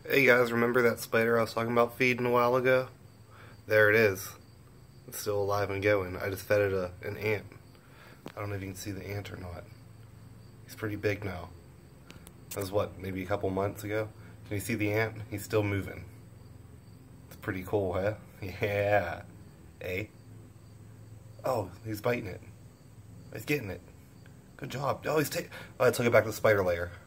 Hey guys, remember that spider I was talking about feeding a while ago? There it is. It's still alive and going. I just fed it an ant. I don't know if you can see the ant or not. He's pretty big now. That was what, maybe a couple months ago? Can you see the ant? He's still moving. It's pretty cool, huh? Yeah. Eh? Oh, he's biting it. He's getting it. Good job. Oh, I took it back to the spider lair.